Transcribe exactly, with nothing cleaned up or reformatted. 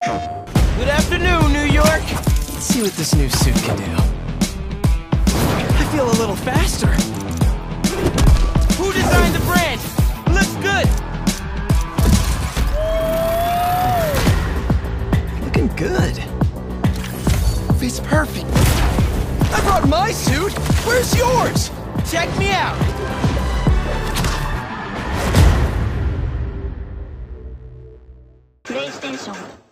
Good afternoon, New York. Let's see what this new suit can do. I feel a little faster. Who designed the brand? Looks good. Looking good. Fits perfect. I brought my suit. Where's yours? Check me out. PlayStation